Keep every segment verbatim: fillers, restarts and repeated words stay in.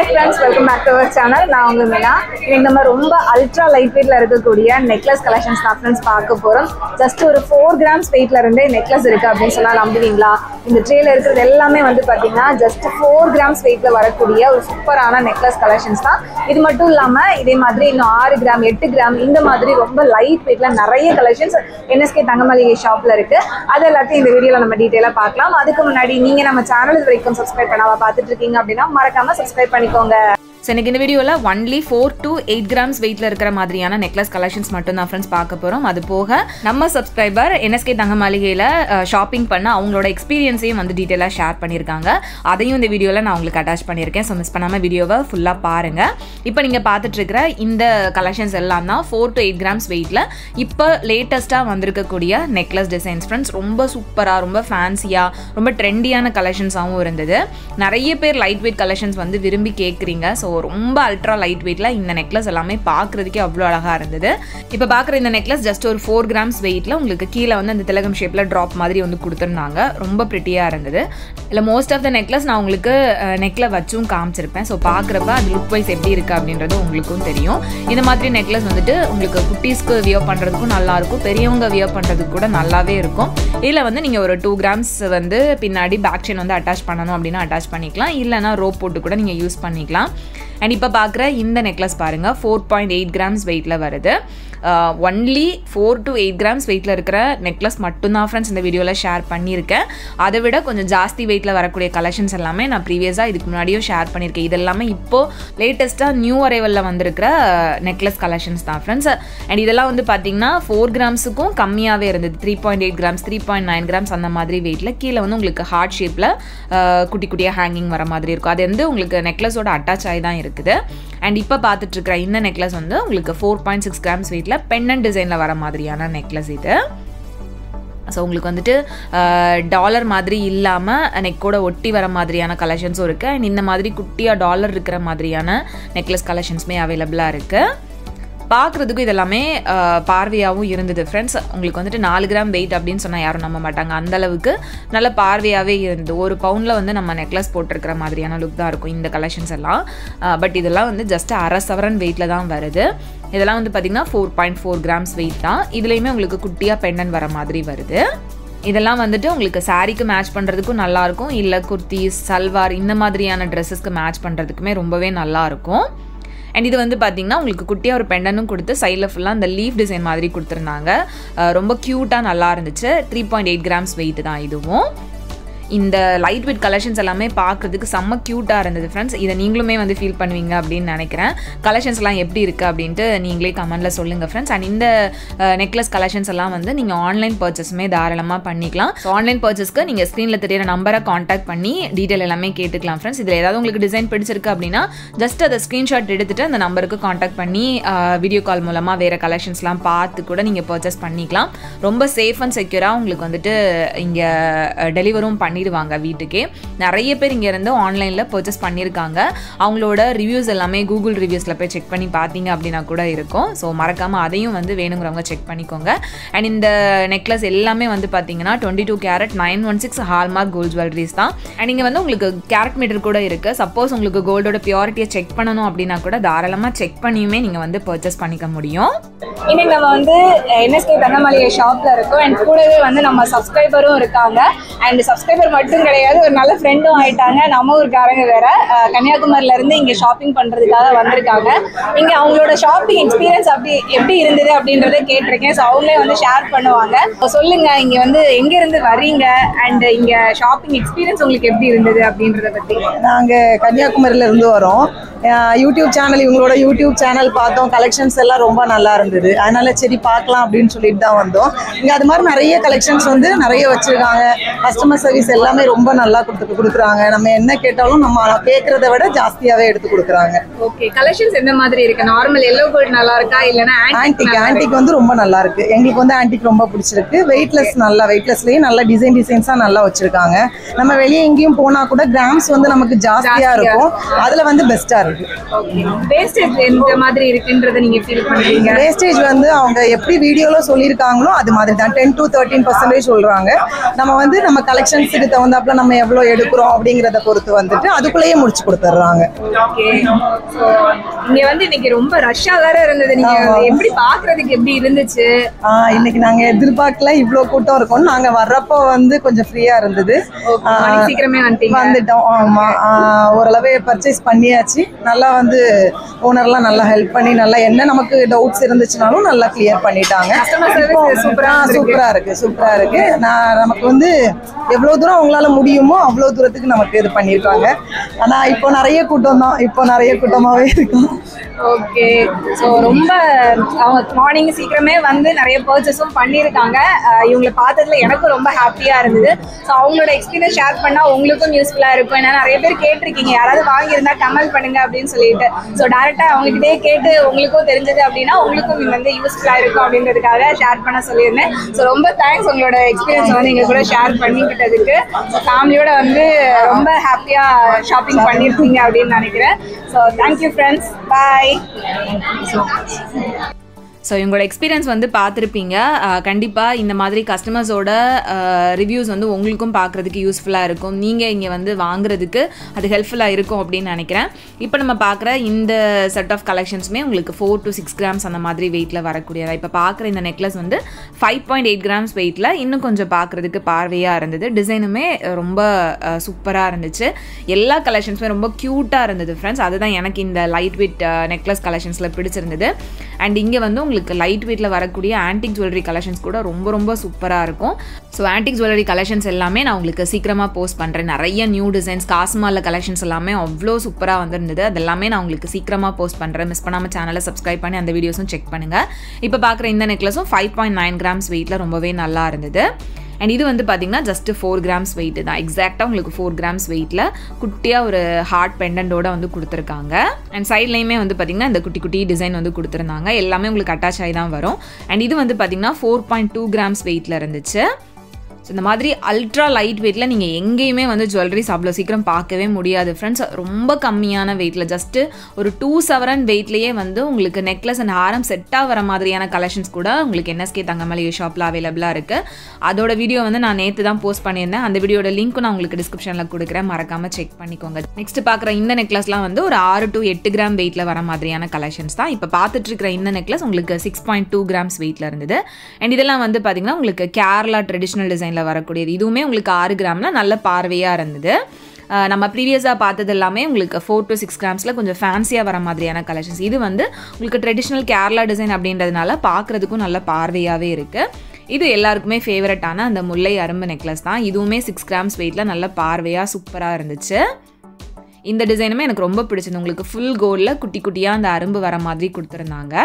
Hi friends, welcome back to our channel. நான் உங்க மீனா. இன்னைக்கு நம்ம ரொம்ப அல்ட்ரா லைட் வெயிட்ல இருக்கக்கூடிய நெக்லஸ் கலெக்ஷன்ஸ் தான் फ्रेंड्स பார்க்க போறோம். ஜஸ்ட் ஒரு four grams வெயிட்ல இருந்தே நெக்லஸ் இருக்கு அப்படினு சொன்னா நம்புவீங்களா? இந்த ட்ரேல இருக்குது எல்லாமே வந்து பாத்தீங்கன்னா ஜஸ்ட் four grams வெயிட்ல வரக்கூடிய ஒரு சூப்பரான நெக்லஸ் கலெக்ஷன்ஸ் தான். இது மட்டும் இல்லாம இதே மாதிரி இன்னும் six gram eight gram இந்த மாதிரி ரொம்ப லைட் வெயிட்ல நிறைய collections N S K Thanga Maaligai ஷாப்ல இருக்கு. அது எல்லாத்தையும் இந்த வீடியோல நம்ம டீடைலா பார்க்கலாம். அதுக்கு முன்னாடி நீங்க நம்ம சேனல் இது வரைக்கும் சப்ஸ்கிரைப் பண்ணாம பார்த்துட்டு இருக்கீங்க அப்படினா மறக்காம சப்ஸ்கிரைப் பண்ணிக்கோங்க. So, in this video, only four to eight grams weight இருக்கிற மாதிரியான necklace collections மட்டும் தான் friends பார்க்க போறோம். அது போக நம்ம subscriber N S K Thanga Maaligai shopping பண்ண அவங்களோட எக்ஸ்பீரியன்ஸையும் வந்து டீடைலா ஷேர் பண்ணிருக்காங்க. அதையும் இந்த வீடியோல நான் உங்களுக்கு அட்டாச் பண்ணிருக்கேன். சோ மிஸ் பண்ணாம வீடியோவை ஃபுல்லா பாருங்க. இப்போ நீங்க பார்த்துட்டு இருக்கிற இந்த collections எல்லாம் தான் four to eight grams weightல இப்போ லேட்டஸ்டா வந்திருக்க கூடிய necklace designs friends. ரொம்ப சூப்பரா, ரொம்ப ஃபேன்சியா, ரொம்ப ட்ரெண்டியான collections-ஆவும் இருந்தது. நிறைய பேர் லைட் வெயிட் collections வந்து விரும்பி கேக்குறீங்க. சோ ரொம்ப அல்ட்ரா லைட் வெயிட்ல இந்த நெக்லஸ் எல்லாமே பார்க்கிறதுக்கே அவ்வளோ அழகா இருந்தது. இப்போ பார்க்குற இந்த நெக்லஸ் ஜஸ்ட் ஒரு four grams வெயிட்ல உங்களுக்கு கீழே வந்து அந்த திலகம் ஷேப்ல ட்ராப் மாதிரி வந்து கொடுத்துருந்தாங்க. ரொம்ப பிரிட்டியா இருந்தது. இல்லை மோஸ்ட் ஆஃப் த நெக்லஸ் நான் உங்களுக்கு நெக்ல வச்சும் காமிச்சிருப்பேன். ஸோ பார்க்குறப்ப அது லுக் வைஸ் எப்படி இருக்கு அப்படின்றது உங்களுக்கும் தெரியும். இந்த மாதிரி நெக்லஸ் வந்துட்டு உங்களுக்கு குட்டீஸ்க்கு வியர் பண்றதுக்கும் நல்லா இருக்கும், பெரியவங்க வியர் பண்றதுக்கு கூட நல்லாவே இருக்கும். இதில் வந்து நீங்க ஒரு டூ கிராம்ஸ் வந்து பின்னாடி பேக் செயின் வந்து அட்டாச் பண்ணணும் அப்படின்னா அட்டாச் பண்ணிக்கலாம், இல்லைனா ரோப் போட்டு கூட நீங்க யூஸ் பண்ணிக்கலாம். அண்ட் இப்போ பார்க்குற இந்த நெக்லஸ் பாருங்க, ஃபோர் பாயிண்ட் எயிட் கிராம்ஸ் வெயிட்ல வருது. Only four to eight grams வெயிட்ல இருக்கிற நெக்லஸ் மட்டும்தான் ஃப்ரெண்ட்ஸ் இந்த வீடியோவில் ஷேர் பண்ணியிருக்கேன். அதை விட கொஞ்சம் ஜாஸ்தி வெயிட்ல வரக்கூடிய கலெக்ஷன்ஸ் எல்லாமே நான் ப்ரீவியஸாக இதுக்கு முன்னாடியும் ஷேர் பண்ணியிருக்கேன். இது எல்லாமே இப்போ லேட்டஸ்ட்டாக நியூ அரைவலில் வந்திருக்கிற நெக்லஸ் கலெக்ஷன்ஸ் தான் ஃப்ரெண்ட்ஸ். அண்ட் இதெல்லாம் வந்து பார்த்தீங்கன்னா ஃபோர் கிராம்ஸுக்கும் கம்மியாகவே இருந்தது. Three point eight grams three point nine grams அந்த மாதிரி வெயிட்ல கீழே வந்து உங்களுக்கு ஹார்ட் ஷேப்பில் குட்டி குட்டியாக ஹேங்கிங் வர மாதிரி இருக்கும். அது வந்து உங்களுக்கு நெக்லஸோட அட்டாச் ஆகி தான் இருக்குது. அண்ட் இப்போ பார்த்துட்டு இருக்கிற இந்த நெக்லஸ் வந்து உங்களுக்கு ஃபோர் பாயிண்ட் சிக்ஸ் கிராம்ஸ் வெயிட்ல பெண்டன்ட் டிசைன்ல வர மாதிரியான நெக்லஸ் இது. ஸோ உங்களுக்கு வந்துட்டு டாலர் மாதிரி இல்லாமல் நெக்கோட ஒட்டி வர மாதிரியான கலெக்ஷன்ஸும் இருக்குது. அண்ட் இந்த மாதிரி குட்டியாக டாலர் இருக்கிற மாதிரியான நெக்லஸ் கலெக்ஷன்ஸுமே அவைலபிளாக இருக்குது. பார்க்குறதுக்கும் இதெல்லாமே பார்வையாகவும் இருந்தது ஃப்ரெண்ட்ஸ். உங்களுக்கு வந்துட்டு நாலு கிராம் வெயிட் அப்படின்னு சொன்னால் யாரும் நம்ப மாட்டாங்க. அந்தளவுக்கு நல்ல பார்வையாகவே இருந்தது. ஒரு பவுண்டில் வந்து நம்ம நெக்லஸ் போட்டிருக்கிற மாதிரியான லுக் தான் இருக்கும் இந்த கலெக்ஷன்ஸ் எல்லாம். பட் இதெல்லாம் வந்து ஜஸ்ட் அரை சவரன் வெயிட்டில் தான் வருது. இதெல்லாம் வந்து பார்த்திங்கன்னா four point four grams weight தான். இதுலேயுமே உங்களுக்கு குட்டியாக பெண்டன் வர மாதிரி வருது. இதெல்லாம் வந்துட்டு உங்களுக்கு சாரீக்கு மேட்ச் பண்ணுறதுக்கும் நல்லாயிருக்கும், இல்லை குர்த்திஸ், சல்வார் இந்த மாதிரியான ட்ரெஸ்ஸஸ்க்கு மேட்ச் பண்ணுறதுக்குமே ரொம்பவே நல்லாயிருக்கும். அண்ட் இது வந்து பார்த்தீங்கன்னா உங்களுக்கு குட்டியாக ஒரு பெண்டனும் கொடுத்து சைடில் ஃபுல்லாக அந்த லீஃப் டிசைன் மாதிரி கொடுத்துருந்தாங்க. ரொம்ப க்யூட்டாக நல்லா இருந்துச்சு. Three point eight grams weight தான் இதுவும். இந்த லைட் வெயிட் கலெக்ஷன்ஸ் எல்லாமே பார்க்குறதுக்கு செம்ம க்யூட்டாக இருந்தது ஃப்ரெண்ட்ஸ். இதை நீங்களுமே வந்து ஃபீல் பண்ணுவீங்க அப்படின்னு நினைக்கிறேன். கலெக்ஷன்ஸ்லாம் எப்படி இருக்குது அப்படின்ட்டு நீங்களே கமெண்ட்டில் சொல்லுங்கள் ஃப்ரெண்ட்ஸ். அண்ட் இந்த நெக்லஸ் கலெக்ஷன்ஸ் எல்லாம் வந்து நீங்கள் ஆன்லைன் பர்ச்சேஸுமே தாராளமாக பண்ணிக்கலாம். ஸோ ஆன்லைன் பர்ச்சேஸ்க்கு நீங்கள் ஸ்க்ரீனில் தெரியிற நம்பரை காண்டாக்ட் பண்ணி டீட்டெயில் எல்லாமே கேட்டுக்கலாம் ஃப்ரெண்ட்ஸ். இதில் ஏதாவது உங்களுக்கு டிசைன் பிடிச்சிருக்கு அப்படின்னா ஜஸ்ட் அதை ஸ்க்ரீன்ஷாட் எடுத்துகிட்டு அந்த நம்பருக்கு காண்டாக்ட் பண்ணி வீடியோ கால் மூலமாக வேறு கலெக்ஷன்ஸ்லாம் பார்த்து கூட நீங்கள் பர்ச்சேஸ் பண்ணிக்கலாம். ரொம்ப சேஃப் அண்ட் செக்யூராக உங்களுக்கு வந்துட்டு இங்கே டெலிவரும் பண்ணி வாங்க வீட்டுக்கே. நிறைய பேர் இங்க இருந்து ஆன்லைன்ல பர்ச்சேஸ் பண்ணிருக்காங்க. அவங்களோட ரிவ்யூஸ் எல்லாமே கூகுள் ரிவ்யூஸ்ல போய் செக் பண்ணி பார்த்தீங்க அப்படின்னா கூட இருக்கும். ஸோ மறக்காம அதையும் வந்து வேணுங்கிறவங்க செக் பண்ணிக்கோங்க. அண்ட் இந்த நெக்லஸ் எல்லாமே வந்து பார்த்தீங்கன்னா twenty two carat nine one six hallmark gold jewelleries தான். அண்ட் இங்கே வந்து உங்களுக்கு கேரட் மீட்டர் கூட இருக்கு. சப்போஸ் உங்களுக்கு கோல்டோட பியூரிட்டியை செக் பண்ணணும் அப்படின்னா கூட தாராளமாக செக் பண்ணியுமே நீங்க வந்து பர்ச்சேஸ் பண்ணிக்க முடியும். இன்னைக்கு நம்ம வந்து N S K Thanga Maaligai ஷாப்ல இருக்கோம். அண்ட் கூடவே வந்து நம்ம சப்ஸ்கிரைபரும் இருக்காங்க. அண்ட் சப்ஸ்கிரைபர் மட்டும் கிடையாது, ஒரு நல்ல ஃப்ரெண்டும் ஆயிட்டாங்க. நம்ம ஊருக்காரங்க வேற கன்னியாகுமரியில இருந்து இங்க ஷாப்பிங் பண்றதுக்காக வந்திருக்காங்க. இங்க அவங்களோட ஷாப்பிங் எக்ஸ்பீரியன்ஸ் அப்படி எப்படி இருந்தது அப்படின்றத கேட்டிருக்கேன். ஸோ அவங்களே வந்து ஷேர் பண்ணுவாங்க. சொல்லுங்க, இங்க வந்து எங்க இருந்து வர்றீங்க அண்ட் இங்க ஷாப்பிங் எக்ஸ்பீரியன்ஸ் உங்களுக்கு எப்படி இருந்தது அப்படின்றத பத்தி. நாங்க கன்னியாகுமரியில இருந்து வரோம். யூடியூப் சேனல், இவங்களோட யூடியூப் சேனல் பார்த்தோம். கலெக்ஷன்ஸ் எல்லாம் ரொம்ப நல்லா இருந்தது. அதனால சரி பார்க்கலாம் அப்படின்னு சொல்லிட்டு தான் வந்தோம். இங்க அது மாதிரி நிறைய கலெக்ஷன்ஸ் வந்து நிறைய வச்சிருக்காங்க. கஸ்டமர் சர்வீஸ் எல்லாமே ரொம்ப நல்லா கொடுத்து கொடுக்குறாங்க. நம்ம என்ன கேட்டாலும் நம்ம கேட்கறத விட ஜாஸ்தியாவே எடுத்து கொடுக்குறாங்க. ஓகே, கலெக்ஷன்ஸ் எந்த மாதிரி இருக்கு? நார்மல் எல்லோ கோல்ட் நல்லா இருக்கா இல்லனா ஆன்டிக்? ஆன்டிக் வந்து ரொம்ப நல்லா இருக்கு. எங்களுக்கு வந்து ஆன்டிக் ரொம்ப பிடிச்சிருக்கு. வெயிட்லெஸ், நல்லா வெயிட்லெஸ்லயே நல்ல டிசைன் டிசைன்ஸா நல்லா வச்சிருக்காங்க. நம்ம வெளியே எங்கேயும் போனா கூட கிராம்ஸ் வந்து நமக்கு ஜாஸ்தியா இருக்கும். அதுல வந்து பெஸ்டா இருக்கு. இருக்கு. ஓகே, வேஸ்டேஜ் எந்த மாதிரி இருக்குன்றதை நீங்க ஃபீல் பண்றீங்க? வேஸ்டேஜ் வந்து அவங்க எப்படி வீடியோல சொல்லியிருக்காங்களோ அது மாதிரி தான் டென் டு தேர்ட்டீன் பர்சன்டேஜ் சொல்றாங்க. நம்ம வந்து நம்ம கலெக்ஷன்ஸுக்கு தகுந்தாப்புல நம்ம எவ்வளோ எடுக்கிறோம் அப்படிங்கிறத பொறுத்து வந்துட்டு அதுக்குள்ளேயே முடிச்சு கொடுத்துட்றாங்க. ஓகே, ஸோ இங்க வந்து இன்னைக்கு ரொம்ப ரஷ்ஷா வேற இருந்தது. நீங்க எப்படி பாக்குறதுக்கு எப்படி இருந்துச்சு? ஆஹ் இன்னைக்கு நாங்க எதிர்பார்க்கல இவ்வளோ கூட்டம் இருக்கும்னு. நாங்க வர்றப்போ வந்து கொஞ்சம் ஃப்ரீயா இருந்தது, சீக்கிரமே வந்துட்டோம். ஆமா, ஓரளவு பர்ச்சேஸ் பண்ணியாச்சு. நல்லா வந்து ஓனர்லாம் நல்லா ஹெல்ப் பண்ணி நல்லா என்ன நமக்கு டவுட்ஸ் இருந்துச்சுனாலும் நல்லா கிளியர் பண்ணிட்டாங்க. சூப்பரா சூப்பரா இருக்கு சூப்பரா இருக்கு. நான் நமக்கு வந்து எவ்வளவு தூரம் அவங்களால முடியுமோ அவ்வளவு தூரத்துக்கு நமக்கு இது பண்ணிருக்காங்க. ஆனா இப்போ நிறைய கூட்டம் தான், இப்போ நிறைய கூட்டமாவே இருக்கும். ஓகே, ஸோ ரொம்ப அவங்க மார்னிங் சீக்கிரமே வந்து நிறைய பர்ச்சேஸும் பண்ணியிருக்காங்க. இவங்களை பார்த்ததுல எனக்கும் ரொம்ப ஹாப்பியாக இருந்தது. ஸோ அவங்களோட எக்ஸ்பீரியன்ஸ் ஷேர் பண்ணால் உங்களுக்கும் யூஸ்ஃபுல்லாக இருக்கும். ஏன்னா நிறைய பேர் கேட்டிருக்கீங்க யாராவது வாங்கியிருந்தா கமெண்ட் பண்ணுங்க அப்படின்னு சொல்லிட்டு. ஸோ டேரெக்டாக அவங்ககிட்டே கேட்டு உங்களுக்கும் தெரிஞ்சது அப்படின்னா உங்களுக்கும் இது வந்து யூஸ்ஃபுல்லாக இருக்கும் அப்படின்றதுக்காக ஷேர் பண்ண சொல்லியிருந்தேன். ஸோ ரொம்ப தேங்க்ஸ் உங்களோட எக்ஸ்பீரியன்ஸ் வந்து எங்கள் கூட ஷேர் பண்ணிக்கிட்டதுக்கு. ஸோ ஃபேமிலியோட வந்து ரொம்ப ஹாப்பியாக ஷாப்பிங் பண்ணியிருக்கீங்க அப்படின்னு நினைக்கிறேன். So thank you friends, bye. So இவங்களோட எக்ஸ்பீரியன்ஸ் வந்து பார்த்துருப்பீங்க. கண்டிப்பாக இந்த மாதிரி கஸ்டமர்ஸோட ரிவ்யூஸ் வந்து உங்களுக்கும் பார்க்குறதுக்கு யூஸ்ஃபுல்லாக இருக்கும். நீங்கள் இங்கே வந்து வாங்குறதுக்கு அது ஹெல்ப்ஃபுல்லாக இருக்கும் அப்படின்னு நினைக்கிறேன். இப்போ நம்ம பார்க்குற இந்த செட் ஆஃப் கலெக்ஷன்ஸுமே உங்களுக்கு ஃபோர் டு சிக்ஸ் கிராம்ஸ் அந்த மாதிரி வெயிட்டில் வரக்கூடியதா. இப்போ பார்க்குற இந்த நெக்லஸ் வந்து ஃபைவ் பாயிண்ட் எயிட் கிராம்ஸ் வெயிட்டில் இன்னும் கொஞ்சம் பார்க்குறதுக்கு பார்வையாக இருந்தது. டிசைனுமே ரொம்ப சூப்பராக இருந்துச்சு. எல்லா கலெக்ஷன்ஸுமே ரொம்ப க்யூட்டாக இருந்தது ஃப்ரெண்ட்ஸ். அதுதான் எனக்கு இந்த லைட் வெயிட் நெக்லஸ் கலெக்ஷன்ஸில் பிடிச்சிருந்தது. அண்ட் இங்கே வந்து உங்களுக்கு லைட் வெயிட்டில் வரக்கூடிய ஆன்டிக் ஜுவல்லரி கலெக்ஷன்ஸ் கூட ரொம்ப ரொம்ப சூப்பராக இருக்கும். ஸோ ஆன்டிக் ஜுவல்லரி கலெக்ஷன்ஸ் எல்லாமே நான் உங்களுக்கு சீக்கிரமாக போஸ்ட் பண்ணுறேன். நிறைய நியூ டிசைன்ஸ் காசுமால கலெக்ஷன்ஸ் எல்லாமே அவ்வளோ சூப்பராக வந்திருந்தது. அது எல்லாமே நான் உங்களுக்கு சீக்கிரமாக போஸ்ட் பண்ணுறேன். மிஸ் பண்ணாமல் சேனலை சப்ஸ்கிரைப் பண்ணி அந்த வீடியோஸும் செக் பண்ணுங்கள். இப்போ பார்க்குற இந்த நெக்லஸும் ஃபைவ் பாயிண்ட் நைன் கிராம்ஸ் வெயிட்டில் ரொம்பவே நல்லா இருந்தது. அண்ட் இது வந்து பார்த்தீங்கன்னா ஜஸ்ட் ஃபோர் கிராம்ஸ் வெயிட் தான். எக்ஸாக்டாக உங்களுக்கு ஃபோர் கிராம்ஸ் வெயிட்டில் குட்டியாக ஒரு ஹார்ட் பெண்டன்டோட வந்து கொடுத்துருக்காங்க. அண்ட் சைட்லேயுமே வந்து பார்த்தீங்கன்னா இந்த குட்டி குட்டி டிசைன் வந்து கொடுத்துருந்தாங்க. எல்லாமே உங்களுக்கு அட்டாச் ஆகி தான் வரும். அண்ட் இது வந்து பார்த்தீங்கன்னா ஃபோர் பாயிண்ட் டூ கிராம்ஸ் வெயிட்டில் இருந்துச்சு. ஸோ இந்த மாதிரி அல்ட்ரா லைட் வெயிட்டில் நீங்கள் எங்கேயுமே வந்து ஜுவல்லரிஸ் அவ்வளோ சீக்கிரம் பார்க்கவே முடியாது ஃப்ரெண்ட்ஸ். ரொம்ப கம்மியான வெயிட்டில் ஜஸ்ட்டு ஒரு டூ செவரன் வெயிட்லேயே வந்து உங்களுக்கு நெக்லஸ் அண்ட் ஹாரம் செட்டாக வர மாதிரியான கலெக்ஷன்ஸ் கூட உங்களுக்கு என்எஸ்கே தங்க மாளிகை ஷாப்பில் அவைலபிளாக இருக்குது. அதோட வீடியோ வந்து நான் நேற்று தான் போஸ்ட் பண்ணியிருந்தேன். அந்த வீடியோட லிங்க்கும் நான் உங்களுக்கு டிஸ்கிரிப்ஷனில் கொடுக்குறேன், மறக்காமல் செக் பண்ணிக்கோங்க. நெக்ஸ்ட் பார்க்குற இந்த நெக்லஸ்லாம் வந்து ஒரு ஆறு டு எட்டு கிராம் வெயிட்டில் வர மாதிரியான கலெக்ஷன்ஸ் தான். இப்போ பார்த்துட்டு இருக்கிற இந்த நெக்லஸ் உங்களுக்கு சிக்ஸ் பாயிண்ட் டூ கிராம்ஸ் வெயிட்டில் இருந்தது. அண்ட் இதெல்லாம் வந்து பார்த்தீங்கன்னா உங்களுக்கு கேரளா ட்ரெடிஷ்னல் டிசைன் வரக்கூடியது. இதுவுமே உங்களுக்கு ஆறு கிராம்ல நல்ல பார்வையாக இருந்தது. நம்ம ப்ரீவியஸாக பார்த்தது எல்லாமே உங்களுக்கு ஃபோர் டு சிக்ஸ் கிராம்ஸில் கொஞ்சம் ஃபேன்சியாக வர மாதிரியான கலெக்ஷன்ஸ். இது வந்து உங்களுக்கு ட்ரெடிஷ்னல் கேரளா டிசைன் அப்படின்றதுனால பார்க்குறதுக்கும் நல்ல பார்வையாகவே இருக்குது. இது எல்லாருக்குமே ஃபேவரட்டான அந்த முல்லை அரும்பு நெக்லஸ் தான். இதுவுமே சிக்ஸ் கிராம்ஸ் வெயிட்டில் நல்ல பார்வையாக சூப்பராக இருந்துச்சு. இந்த டிசைனுமே எனக்கு ரொம்ப பிடிச்சது. உங்களுக்கு ஃபுல் கோல்டில் குட்டி குட்டியாக அந்த அரும்பு வர மாதிரி கொடுத்துருந்தாங்க.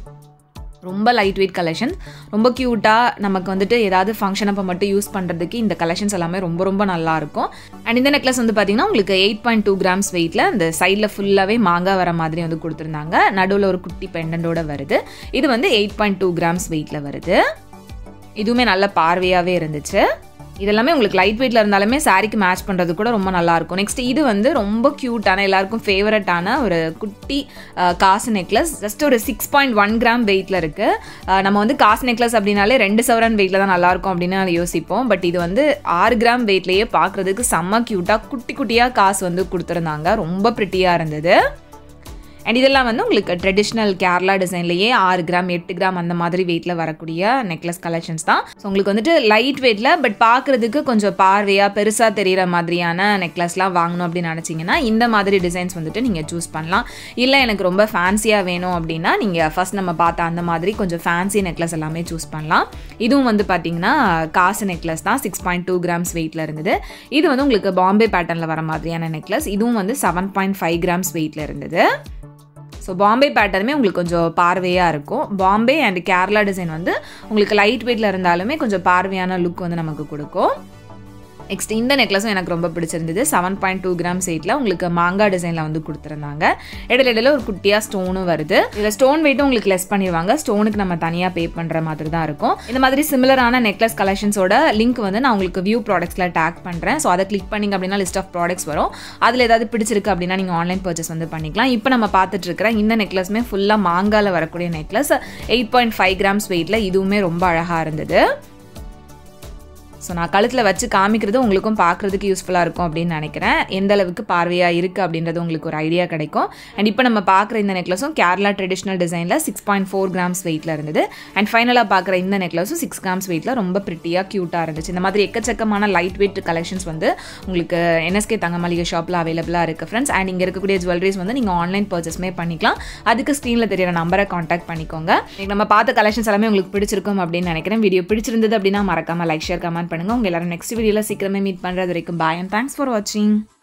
ரொம்ப லைட் வெயிட் கலெக்ஷன், ரொம்ப க்யூட்டாக நமக்கு வந்துட்டு ஏதாவது ஃபங்க்ஷன் அப்போ மட்டும் யூஸ் பண்ணுறதுக்கு இந்த கலெக்ஷன்ஸ் எல்லாமே ரொம்ப ரொம்ப நல்லாயிருக்கும். அண்ட் இந்த நெக்லஸ் வந்து பார்த்திங்கன்னா உங்களுக்கு எயிட் பாயிண்ட் டூ கிராம்ஸ் வெயிட்டில் அந்த சைடில் ஃபுல்லாகவே மாங்காய் வர மாதிரி வந்து கொடுத்துருந்தாங்க. நடுவில் ஒரு குட்டி பெண்டண்டோட வருது. இது வந்து எயிட் பாயிண்ட் டூ கிராம்ஸ் வெயிட்டில் வருது. இதுவுமே நல்ல பார்வையாகவே இருந்துச்சு. இதெல்லாமே உங்களுக்கு லைட் வெயிட்டில் இருந்தாலுமே சாரிக்கு மேட்ச் பண்ணுறது கூட ரொம்ப நல்லாயிருக்கும். நெக்ஸ்ட் இது வந்து ரொம்ப க்யூட்டான எல்லாருக்கும் ஃபேவரட்டான ஒரு குட்டி காசு நெக்லஸ். ஜஸ்ட் ஒரு சிக்ஸ் பாயிண்ட் ஒன் கிராம் வெயிட்டில் இருக்குது. நம்ம வந்து காசு நெக்லஸ் அப்படின்னாலே ரெண்டு சவரன் வெயிட்டில் தான் நல்லாயிருக்கும் அப்படின்னு யோசிப்போம். பட் இது வந்து ஆறு கிராம் வெயிட்லேயே பார்க்குறதுக்கு செம்ம க்யூட்டாக குட்டி குட்டியாக காசு வந்து கொடுத்துருந்தாங்க. ரொம்ப ப்ரிட்டியாக இருந்தது. அண்ட் இதெல்லாம் வந்து உங்களுக்கு ட்ரெடிஷ்னல் கேரளா டிசைன்லேயே ஆறு கிராம் எட்டு கிராம் அந்த மாதிரி வெயிட்டில் வரக்கூடிய நெக்லஸ் கலெக்ஷன்ஸ் தான். ஸோ உங்களுக்கு வந்துட்டு லைட் வெயிட்டில் பட் பார்க்குறதுக்கு கொஞ்சம் பார்வையாக பெருசாக தெரிகிற மாதிரியான நெக்லஸ்லாம் வாங்கணும் அப்படின்னு நினச்சிங்கன்னா இந்த மாதிரி டிசைன்ஸ் வந்துட்டு நீங்கள் சூஸ் பண்ணலாம். இல்லை எனக்கு ரொம்ப ஃபேன்சியாக வேணும் அப்படின்னா நீங்கள் ஃபர்ஸ்ட் நம்ம பார்த்த அந்த மாதிரி கொஞ்சம் ஃபேன்சி நெக்லஸ் எல்லாமே சூஸ் பண்ணலாம். இதுவும் வந்து பார்த்தீங்கன்னா காசு நெக்லஸ் தான். சிக்ஸ் பாயிண்ட் டூ கிராம்ஸ் வெயிட்டில் இருந்தது. இது வந்து உங்களுக்கு பாம்பே பேட்டர்னில் வர மாதிரியான நெக்லஸ். இதுவும் வந்து செவன் பாயிண்ட் ஃபைவ் கிராம்ஸ் வெயிட்டில் இருந்தது. ஸோ பாம்பே பேட்டர்னுமே உங்களுக்கு கொஞ்சம் பார்வையாக இருக்கும். பாம்பே அண்ட் கேரளா டிசைன் வந்து உங்களுக்கு லைட் வெயிட்டில் இருந்தாலுமே கொஞ்சம் பார்வையான லுக் வந்து நமக்கு கொடுக்கும். நெக்ஸ்ட் இந்த நெக்லஸும் எனக்கு ரொம்ப பிடிச்சிருந்தது. செவன் பாயிண்ட் டூ கிராம்ஸ் வெயிட்டில் உங்களுக்கு மாங்காய் டிசைனில் வந்து கொடுத்துருந்தாங்க. இடையில இடையில ஒரு குட்டியாக ஸ்டோனும் வருது. இதில் ஸ்டோன் வெயிட்டும் உங்களுக்கு லெஸ் பண்ணிடுவாங்க. ஸ்டோனுக்கு நம்ம தனியாக பே பண்ணுற மாதிரி தான் இருக்கும். இந்த மாதிரி சிமிலரான நெக்லஸ் கலெக்ஷன்ஸோட லிங்க் வந்து நான் உங்களுக்கு வியூ ப்ராடக்ட்ஸில் டேக் பண்ணுறேன். ஸோ அதை கிளிக் பண்ணிங்க அப்படின்னா லிஸ்ட் ஆஃப் ப்ராடக்ட்ஸ் வரும். அதில் ஏதாவது பிடிச்சிருக்கு அப்படின்னா நீங்கள் ஆன்லைன் பர்ச்சேஸ் வந்து பண்ணிக்கலாம். இப்போ நம்ம பார்த்துட்டு இருக்கிற இந்த நெக்லஸுமே ஃபுல்லாக மாங்காயில் வரக்கூடிய necklace. Eight point five grams வெயிட்டில் இதுவுமே ரொம்ப அழகாக இருந்தது. ஸோ நான் கழுத்தில் வச்சு காமிக்கிறது உங்களுக்கும் பார்க்குறதுக்கு யூஸ்ஃபுல்லாக இருக்கும் அப்படின்னு நினைக்கிறேன். எந்த அளவுக்கு பார்வையாக இருக்குது அப்படின்றது உங்களுக்கு ஒரு ஐடியா கிடைக்கும். அண்ட் இப்போ நம்ம பார்க்குற இந்த நெக்லஸும் கேரளா ட்ரெடிஷ்னல் டிசைனில் சிக்ஸ் பாயிண்ட் ஃபோர் கிராம்ஸ் வெயிட்டில் இருந்தது. அண்ட் ஃபைனலாக பார்க்குற இந்த நெக்லஸும் சிக்ஸ் கிராம்ஸ் வெயிட்டில் ரொம்ப ப்ரிட்டியாக க்யூட்டாக இருந்துச்சு. இந்த மாதிரி எக்கச்சக்கமான லைட் வெயிட் கலெக்ஷன்ஸ் வந்து உங்களுக்கு என்எஸ்கே தங்க மாளிகை ஷாப்பில் அவைலபிளாக இருக்குது ஃப்ரெண்ட்ஸ். அண்ட் இங்கே இருக்கக்கூடிய ஜுவல்லரிஸ் வந்து நீங்கள் ஆன்லைன் பர்ச்சேஸ்மே பண்ணிக்கலாம். அதுக்கு ஸ்க்ரீனில் தெரியிற நம்பரை காண்டாக்ட் பண்ணிக்கோங்க. நம்ம பார்த்த கலெக்ஷன்ஸ் எல்லாமே உங்களுக்கு பிடிச்சிருக்கும் அப்படின்னு நினைக்கிறேன். வீடியோ பிடிச்சிருந்தது அப்படின்னா மறக்காமல் லைக் ஷேர் கமெண்ட் பண்ணுங்க. உங்க எல்லாரும் நெக்ஸ்ட் வீடியோல சீக்கிரமே மீட் பண்றது வரைக்கும் பாய் அண்ட் தேங்க்ஸ் ஃபார் வாட்சிங்.